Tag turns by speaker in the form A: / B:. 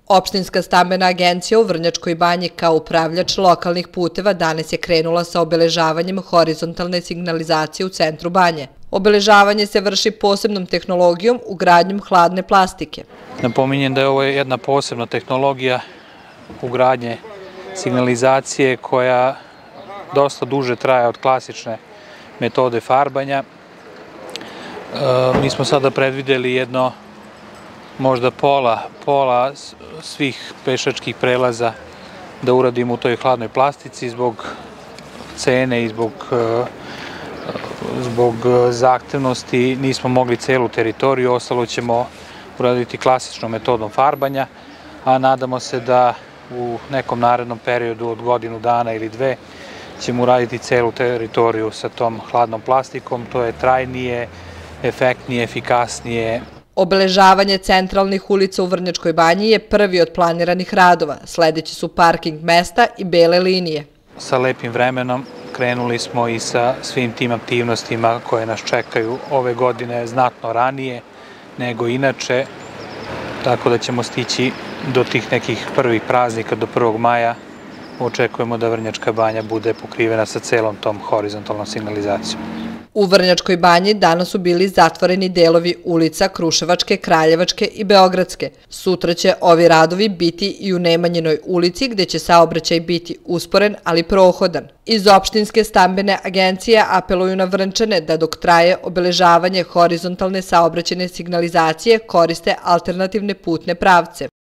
A: Opštinska stambena agencija u Vrnjačkoj Banji kao upravljač lokalnih puteva danas je krenula sa obeležavanjem horizontalne signalizacije u centru Banje. Obeležavanje se vrši posebnom tehnologijom ugradnjom hladne plastike.
B: Napominjem da je ovo jedna posebna tehnologija ugradnje signalizacije koja dosta duže traje od klasične metode farbanja. Mi smo sada predvideli jedno možda pola svih pešačkih prelaza da uradimo u toj hladnoj plastici zbog cene i zbog zahtevnosti. Nismo mogli celu teritoriju, ostalo ćemo uraditi klasičnom metodom farbanja, a nadamo se da u nekom narednom periodu od godinu dana ili dve ćemo uraditi celu teritoriju sa tom hladnom plastikom. To je trajnije, efektnije, efikasnije.
A: Obeležavanje centralnih ulica u Vrnjačkoj Banji je prvi od planiranih radova. Sledeći su parking mesta i bele linije.
B: Sa lepim vremenom krenuli smo i sa svim tim aktivnostima koje nas čekaju ove godine znatno ranije nego inače, tako da ćemo stići do tih nekih prvih praznika, do 1. maja. Očekujemo da Vrnjačka Banja bude pokrivena sa celom tom horizontalnom signalizacijom.
A: U Vrnjačkoj Banji danas su bili zatvoreni delovi ulica Kruševačke, Kraljevačke i Beogradske. Sutra će ovi radovi biti i u Nemanjinoj ulici gde će saobraćaj biti usporen, ali prohodan. Iz opštinske stambene agencije apeluju na Vrnčane da dok traje obeležavanje horizontalne saobraćajne signalizacije koriste alternativne putne pravce.